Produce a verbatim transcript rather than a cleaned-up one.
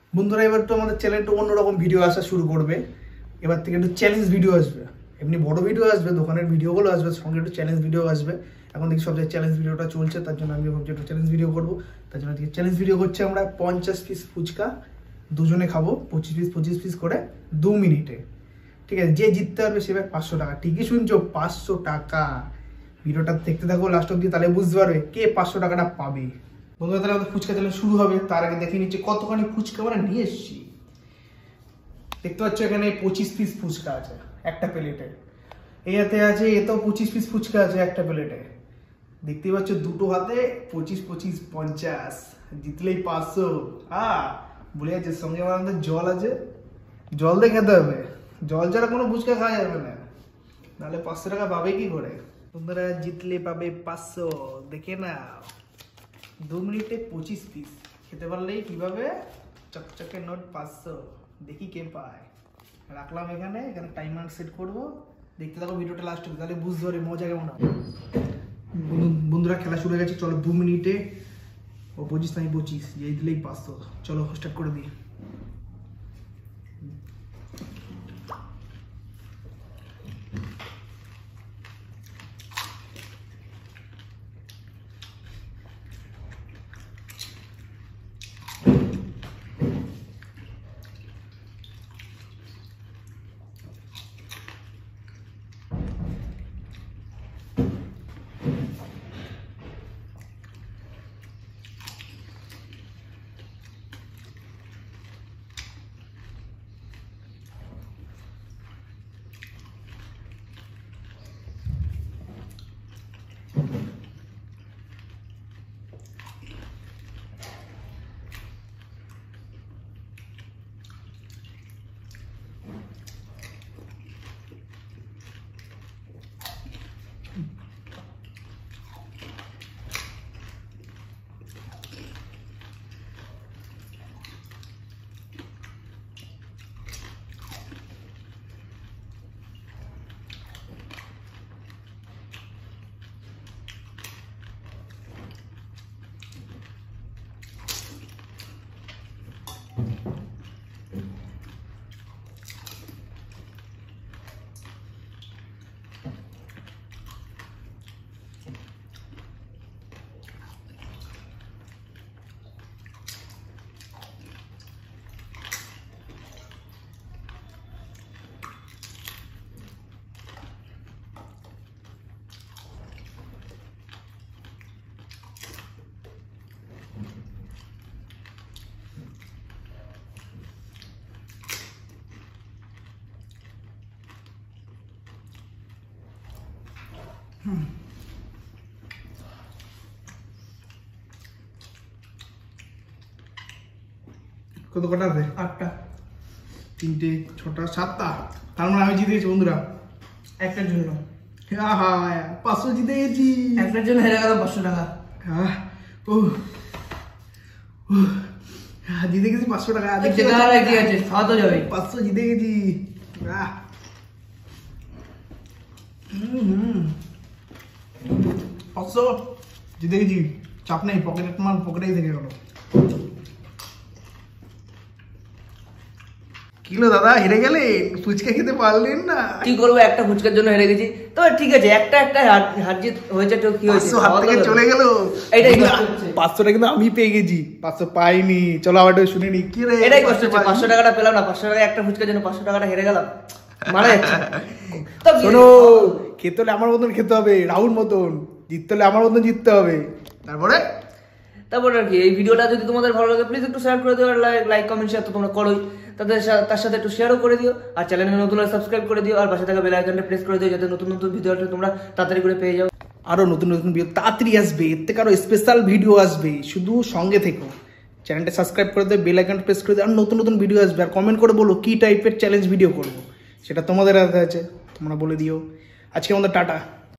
বন্ধুরা এবার তো আমাদের চ্যানেলটা অন্যরকম ভিডিও আসা শুরু করবে। এবার থেকে একটু চ্যালেঞ্জ ভিডিও আসবে, এমনি বড় ভিডিও আসবে, দোকানের ভিডিওগুলো আসবে, সঙ্গে একটু চ্যালেঞ্জ ভিডিও আসবে। এখন দেখি সব জায়গায় চ্যালেঞ্জ ভিডিওটা চলছে, তার জন্য আমি ভাবছি একটু চ্যালেঞ্জ ভিডিও করবো। তার জন্য আজকে চ্যালেঞ্জ ভিডিও করছে আমরা পঞ্চাশ পিস ফুচকা দুজনে খাবো, পঁচিশ পিস পঁচিশ পিস করে দু মিনিটে। ঠিক আছে, যে জিততে পারবে সে পাঁচশো টাকা। ঠিকই শুনছো, পাঁচশো টাকা। ভিডিওটা দেখতে থাকো লাস্ট অব্দি, তাহলে বুঝতে পারবে কে পাঁচশো টাকাটা পাবে। বন্ধুরা তাহলে আমাদের ফুচকা চ্যালেঞ্জ শুরু হবে। তার আগে দেখে নিচ্ছি কতখানি ফুচকা আমরা নিয়ে এসেছি। দেখতে পাচ্ছ এখানে পঁচিশ পিস ফুচকা আছে একটা প্লেটে, এতে আছে এতেও পঁচিশ পিস ফুচকা আছে একটা প্লেটে। দেখতে পাচ্ছ দুটো হাতে পঁচিশ পঁচিশ পঞ্চাশ, জিতলেই পাঁচশো। হ্যাঁ বলে যাচ্ছে, সঙ্গে আমাদের জল আছে, জল দিয়ে খেতে হবে, জল ছাড়া কোনো ফুচকা খাওয়া যাবে না, নাহলে পাঁচশো টাকা পাবে কি করে। তোমরা জিতলে পাবে পাঁচশো। দেখে না, দু মিনিটে পঁচিশ পিস খেতে পারলেই কিভাবে চকচকে নোট পাঁচশো। দেখি কে পায়। রাখলাম এখানে, এখানে টাইমার সেট করবো। দেখতে থাকো ভিডিওটা লাস্ট হবে, তাহলে বুঝতে পারবে মজা কেমন হবে। বন্ধুরা খেলা শুরু হয়ে গেছে, চলো দু মিনিটে ও পঁচিশ আমি পঁচিশ, এই দিলেই পাঁচশো। চলো স্টার্ট করে দিই। কত কটা আছে? আটটা, তিনটে, ছটা, সাতটা। তার মানে আমি জিতে গেছি বন্ধুরা একটার জন্য। পাঁচশো জিতে গেছি, একটার জন্য হেরে গেল পাঁচশো টাকা। ও জিতে গেছি পাঁচশো টাকা। ঠিক আছে, খাওয়া তো যাবে। পাঁচশো জিতে গেছি। পাঁচশো জিতে গেছি, চাপ নেই, পকেটে তোমার পকেটেই থেকে গেল। কিলো দাদা হেরে গেলে, ফুচকা খেতে পারলেন না। কি করবো, একটা ফুচকার জন্য হেরে গেছি। তো ঠিক আছে, একটা একটা হার জিত হয়েছে, তো কি হয়েছে, হাত থেকে চলে গেল। এইটাই পাঁচশোটা কিন্তু আমি পেয়ে গেছি, পাঁচশো পাইনি। চলো আবার শুনে নি কি রে, এটাই কষ্ট হচ্ছে। পাঁচশো টাকাটা পেলাম না, পাঁচশো টাকা একটা ফুচকার জন্য পাঁচশো টাকাটা হেরে গেলাম। মানে শোনো, খেতে হলে আমার মতন খেতে হবে, রাহুল মতন। জিততে হলে আমার মতন জিততে হবে। তারপরে তারপর আর কি, এই ভিডিওটা যদি তোমাদের ভালো লাগে প্লিজ একটু শেয়ার করে দিও, আর লাইক কমেন্ট শেয়ার তো তোমরা করোই, তাদের তার সাথে একটু শেয়ারও করে দিও, আর চ্যানেলে নতুন হলে সাবস্ক্রাইব করে দিও, আর পাশে থাকা বেল আইকনটা প্রেস করে দিও, যাতে নতুন নতুন ভিডিও তোমরা তাড়াতাড়ি করে পেয়ে যাও। আরো নতুন নতুন ভিডিও তাড়াতাড়ি আসবে, এর থেকে আরো স্পেশাল ভিডিও আসবে, শুধু সঙ্গে থেকো। চ্যানেলটা সাবস্ক্রাইব করে দিও, বেল আইকনটা প্রেস করে দিও, আর নতুন নতুন ভিডিও আসবে। আর কমেন্ট করে বলো কি টাইপের চ্যালেঞ্জ ভিডিও করবো, সেটা তোমাদের হাতে আছে, তোমরা বলে দিও। আজকে আমাদের টাটা।